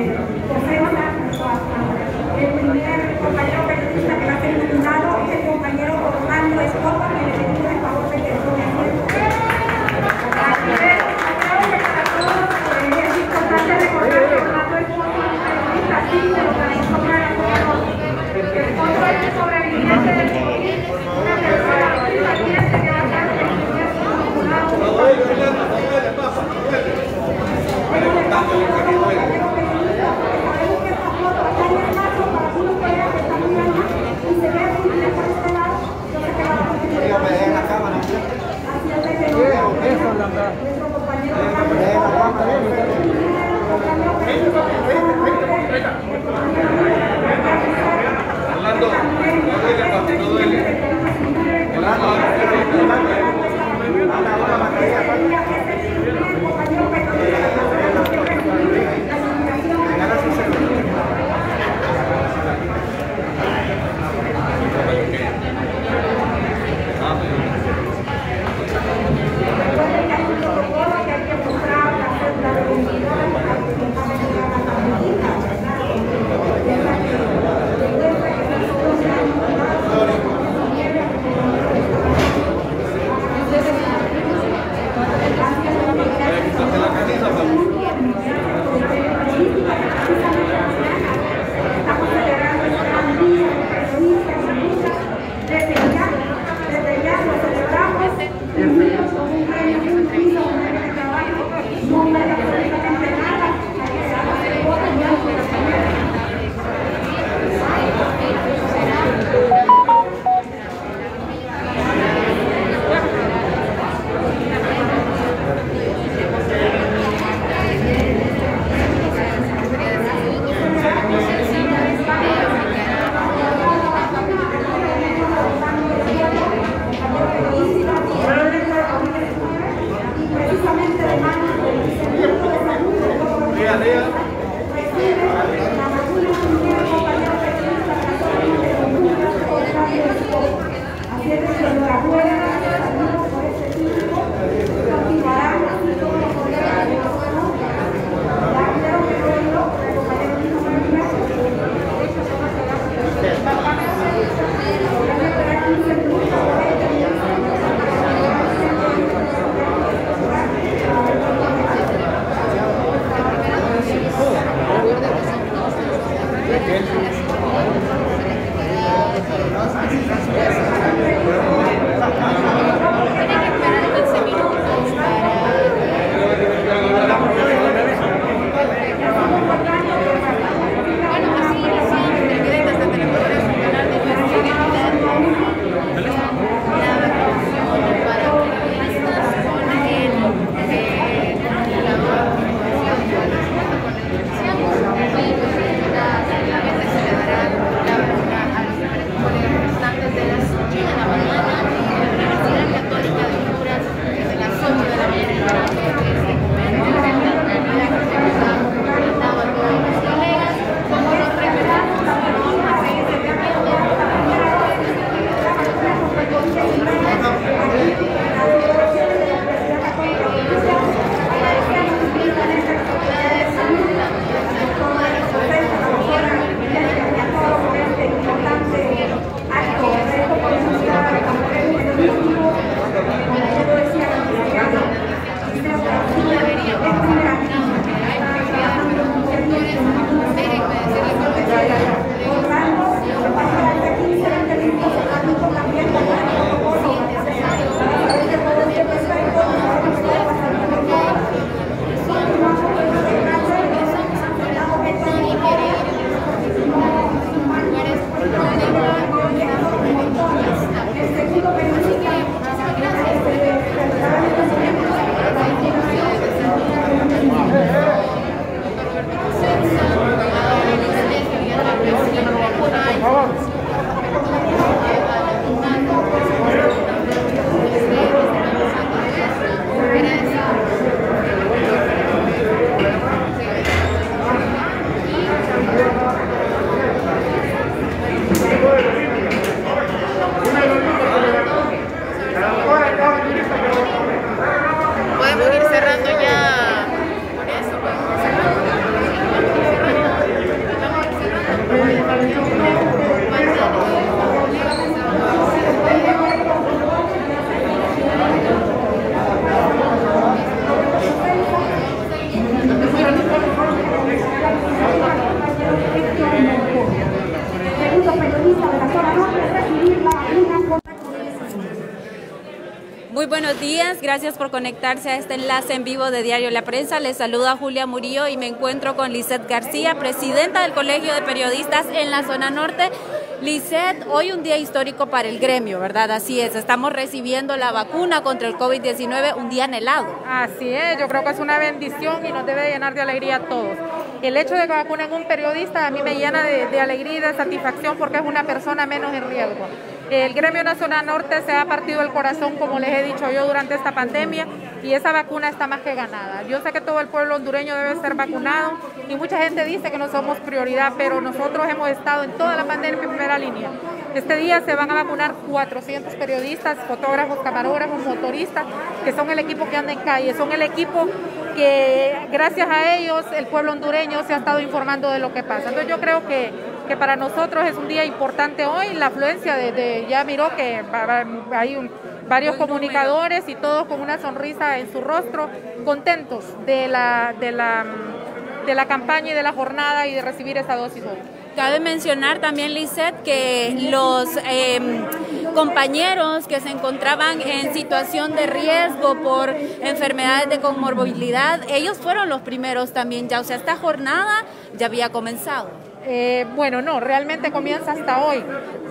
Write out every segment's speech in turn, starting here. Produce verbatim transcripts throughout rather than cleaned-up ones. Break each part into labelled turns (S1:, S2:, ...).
S1: Gracias. Muy buenos días, gracias por conectarse a este enlace en vivo de Diario La Prensa. Les saluda Julia Murillo y me encuentro con Lisette García, presidenta del Colegio de Periodistas en la zona norte. Lisette, hoy un día histórico para el gremio, ¿verdad? Así es, estamos recibiendo la vacuna contra el COVID diecinueve, un día anhelado.
S2: Así es, yo creo que es una bendición y nos debe llenar de alegría a todos. El hecho de que vacunen a un periodista a mí me llena de, de alegría y de satisfacción porque es una persona menos en riesgo. El gremio en la zona norte se ha partido el corazón, como les he dicho yo, durante esta pandemia, y esa vacuna está más que ganada. Yo sé que todo el pueblo hondureño debe ser vacunado y mucha gente dice que no somos prioridad, pero nosotros hemos estado en toda la pandemia en primera línea. Este día se van a vacunar cuatrocientos periodistas, fotógrafos, camarógrafos, motoristas, que son el equipo que anda en calle, son el equipo que gracias a ellos el pueblo hondureño se ha estado informando de lo que pasa. Entonces yo creo que, que para nosotros es un día importante hoy. La afluencia de, de ya miró que hay un, varios comunicadores y todos con una sonrisa en su rostro, contentos de la, de la, de la campaña y de la jornada y de recibir esa dosis hoy.
S1: Cabe mencionar también, Lisette, que los eh, compañeros que se encontraban en situación de riesgo por enfermedades de comorbilidad, ellos fueron los primeros también ya, o sea, esta jornada ya había comenzado.
S2: Eh, bueno, no, realmente comienza hasta hoy,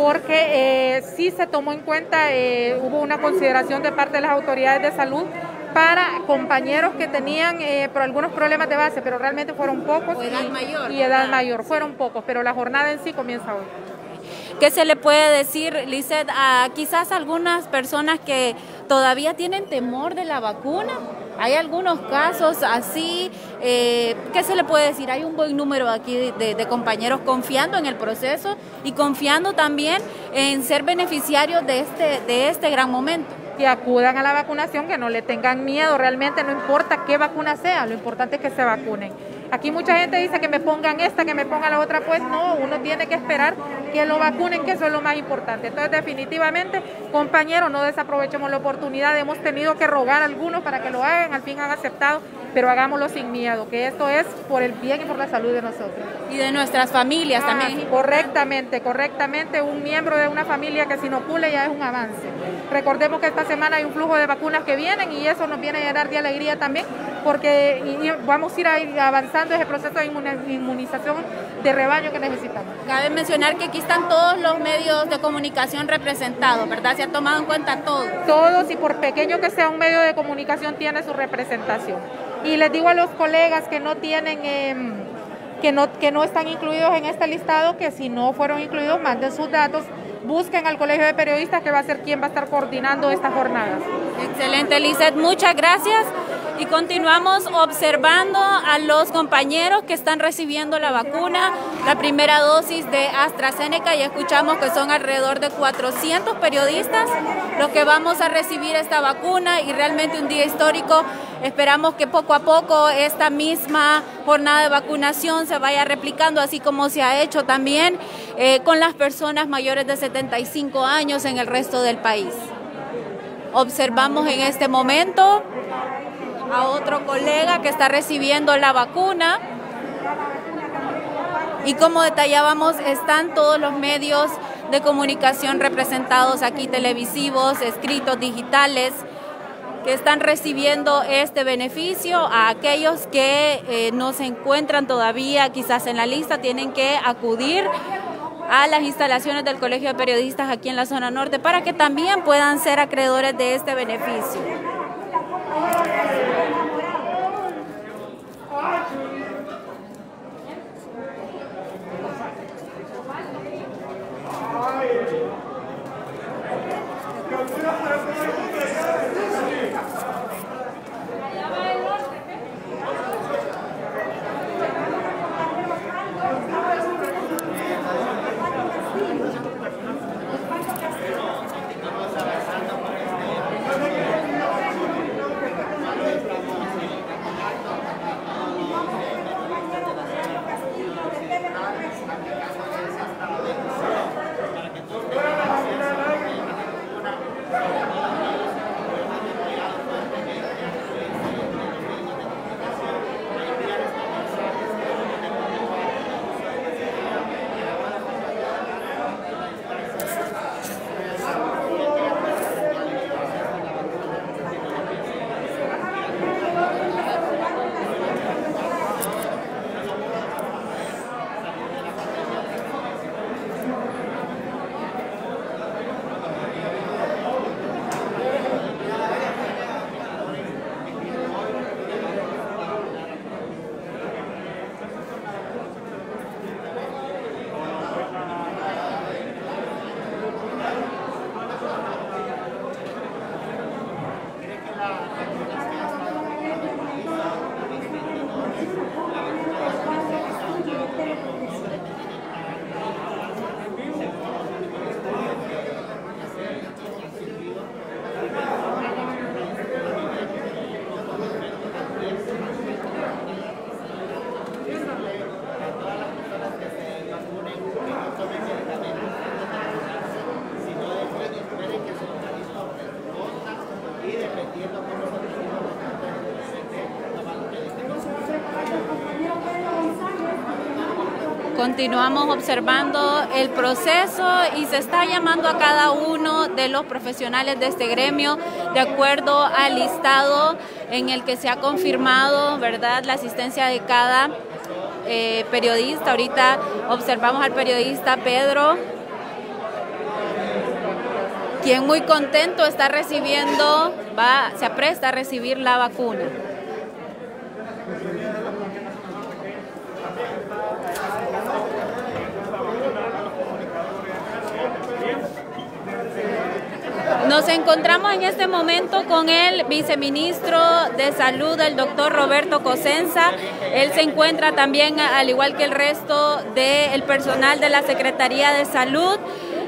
S2: porque eh, sí se tomó en cuenta, eh, hubo una consideración de parte de las autoridades de salud para compañeros que tenían eh, por algunos problemas de base, pero realmente fueron pocos.
S1: O edad mayor.
S2: Y edad mayor, fueron pocos, pero la jornada en sí comienza hoy.
S1: ¿Qué se le puede decir, Lisette, a quizás algunas personas que todavía tienen temor de la vacuna? Hay algunos casos así, eh, ¿qué se le puede decir? Hay un buen número aquí de, de compañeros confiando en el proceso y confiando también en ser beneficiarios de este, de este gran momento.
S2: Que acudan a la vacunación, que no le tengan miedo, realmente no importa qué vacuna sea, lo importante es que se vacunen. Aquí mucha gente dice que me pongan esta, que me pongan la otra, pues no, uno tiene que esperar que lo vacunen, que eso es lo más importante. Entonces definitivamente, compañeros, no desaprovechemos la oportunidad, hemos tenido que rogar a algunos para que lo hagan, al fin han aceptado, pero hagámoslo sin miedo, que esto es por el bien y por la salud de nosotros.
S1: Y de nuestras familias
S2: ah,
S1: también.
S2: Correctamente, correctamente, un miembro de una familia que se inocule ya es un avance. Recordemos que esta semana hay un flujo de vacunas que vienen y eso nos viene a llenar de alegría también, porque vamos a ir, a ir avanzando ese proceso de inmunización de rebaño que necesitamos.
S1: Cabe mencionar que aquí están todos los medios de comunicación representados, ¿verdad? Se ha tomado en cuenta todo.
S2: Todos, y por pequeño que sea un medio de comunicación, tiene su representación. Y les digo a los colegas que no tienen, eh, que no, que no están incluidos en este listado, que si no fueron incluidos, manden sus datos, busquen al Colegio de Periodistas, que va a ser quien va a estar coordinando estas jornadas.
S1: Excelente, Lisette, muchas gracias. Y continuamos observando a los compañeros que están recibiendo la vacuna, la primera dosis de AstraZeneca, y escuchamos que son alrededor de cuatrocientos periodistas los que vamos a recibir esta vacuna, y realmente un día histórico. Esperamos que poco a poco esta misma jornada de vacunación se vaya replicando, así como se ha hecho también eh, con las personas mayores de setenta y cinco años en el resto del país. Observamos en este momento a otro colega que está recibiendo la vacuna, y como detallábamos, están todos los medios de comunicación representados aquí, televisivos, escritos, digitales, que están recibiendo este beneficio. A aquellos que eh, no se encuentran todavía quizás en la lista, tienen que acudir a las instalaciones del Colegio de Periodistas aquí en la zona norte para que también puedan ser acreedores de este beneficio. Continuamos observando el proceso y se está llamando a cada uno de los profesionales de este gremio de acuerdo al listado en el que se ha confirmado, ¿verdad?, la asistencia de cada eh, periodista. Ahorita observamos al periodista Pedro, quien muy contento está recibiendo, va, se apresta a recibir la vacuna. Nos encontramos en este momento con el viceministro de Salud, el doctor Roberto Cosenza. Él se encuentra también, al igual que el resto del personal de la Secretaría de Salud,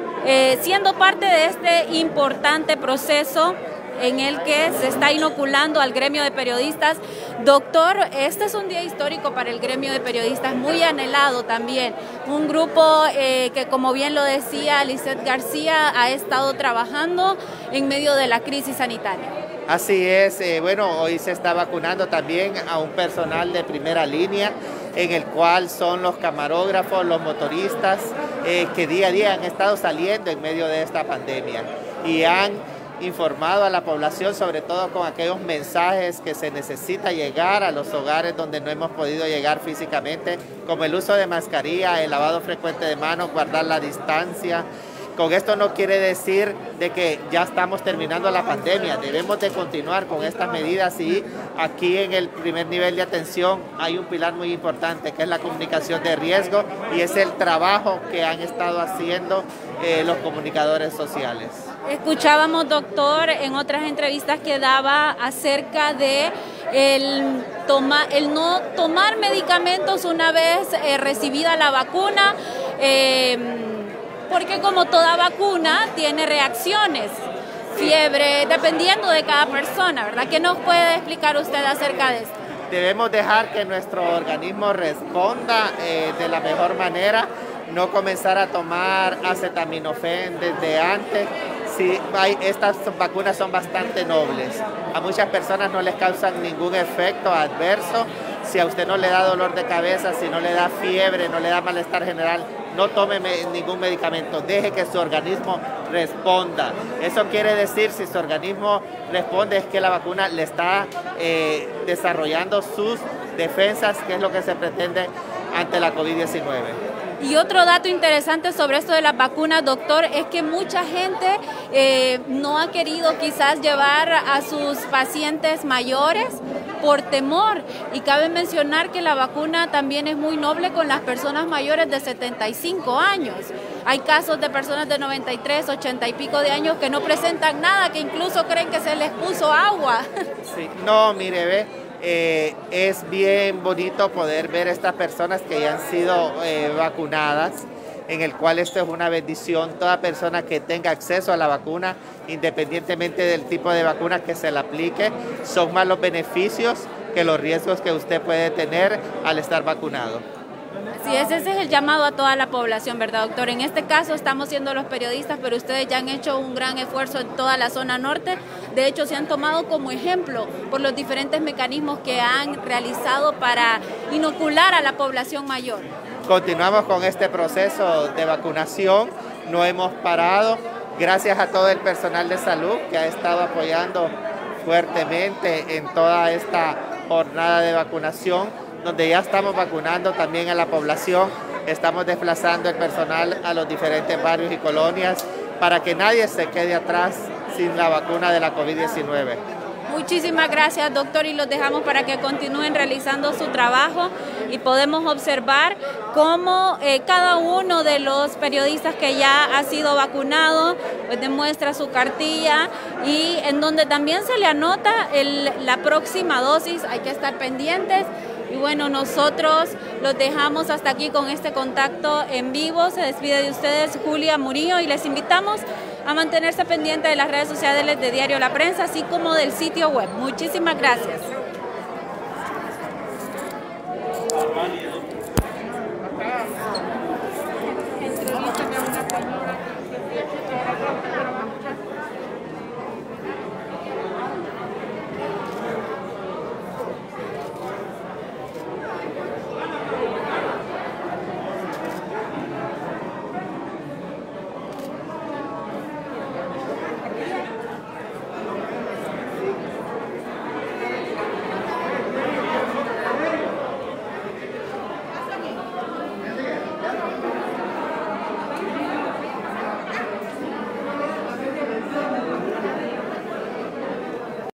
S1: eh, siendo parte de este importante proceso en el que se está inoculando al gremio de periodistas. Doctor, este es un día histórico para el gremio de periodistas, muy anhelado también. Un grupo eh, que, como bien lo decía Lizeth García, ha estado trabajando en medio de la crisis sanitaria.
S3: Así es, eh, bueno, hoy se está vacunando también a un personal de primera línea, en el cual son los camarógrafos, los motoristas, eh, que día a día han estado saliendo en medio de esta pandemia y han informado a la población, sobre todo con aquellos mensajes que se necesita llegar a los hogares donde no hemos podido llegar físicamente, como el uso de mascarilla, el lavado frecuente de manos, guardar la distancia. Con esto no quiere decir de que ya estamos terminando la pandemia, debemos de continuar con estas medidas y aquí en el primer nivel de atención hay un pilar muy importante que es la comunicación de riesgo y es el trabajo que han estado haciendo eh, los comunicadores sociales.
S1: Escuchábamos, doctor, en otras entrevistas que daba acerca de el, toma, el no tomar medicamentos una vez eh, recibida la vacuna, eh, porque como toda vacuna tiene reacciones, fiebre, dependiendo de cada persona, ¿verdad? ¿Qué nos puede explicar usted acerca de esto?
S3: Debemos dejar que nuestro organismo responda eh, de la mejor manera, no comenzar a tomar acetaminofén desde antes. Sí, hay, estas vacunas son bastante nobles. A muchas personas no les causan ningún efecto adverso. Si a usted no le da dolor de cabeza, si no le da fiebre, no le da malestar general, no tome me, ningún medicamento. Deje que su organismo responda. Eso quiere decir, si su organismo responde, es que la vacuna le está eh, desarrollando sus defensas, que es lo que se pretende ante la COVID diecinueve.
S1: Y otro dato interesante sobre esto de las vacunas, doctor, es que mucha gente eh, no ha querido quizás llevar a sus pacientes mayores por temor. Y cabe mencionar que la vacuna también es muy noble con las personas mayores de setenta y cinco años. Hay casos de personas de noventa y tres, ochenta y pico de años que no presentan nada, que incluso creen que se les puso agua.
S3: Sí, no, mire, ve. Eh, es bien bonito poder ver estas personas que ya han sido eh, vacunadas, en el cual esto es una bendición. Toda persona que tenga acceso a la vacuna, independientemente del tipo de vacuna que se le aplique, son más los beneficios que los riesgos que usted puede tener al estar vacunado.
S1: Sí, ese es el llamado a toda la población, ¿verdad, doctor? En este caso estamos siendo los periodistas, pero ustedes ya han hecho un gran esfuerzo en toda la zona norte. De hecho, se han tomado como ejemplo por los diferentes mecanismos que han realizado para inocular a la población mayor.
S3: Continuamos con este proceso de vacunación, no hemos parado. Gracias a todo el personal de salud que ha estado apoyando fuertemente en toda esta jornada de vacunación, donde ya estamos vacunando también a la población, estamos desplazando el personal a los diferentes barrios y colonias para que nadie se quede atrás sin la vacuna de la COVID diecinueve.
S1: Muchísimas gracias, doctor, y los dejamos para que continúen realizando su trabajo y podemos observar cómo eh, cada uno de los periodistas que ya ha sido vacunado pues demuestra su cartilla y en donde también se le anota el, la próxima dosis. Hay que estar pendientes. Y bueno, nosotros los dejamos hasta aquí con este contacto en vivo. Se despide de ustedes Julia Murillo y les invitamos a mantenerse pendiente de las redes sociales de Diario La Prensa, así como del sitio web. Muchísimas gracias.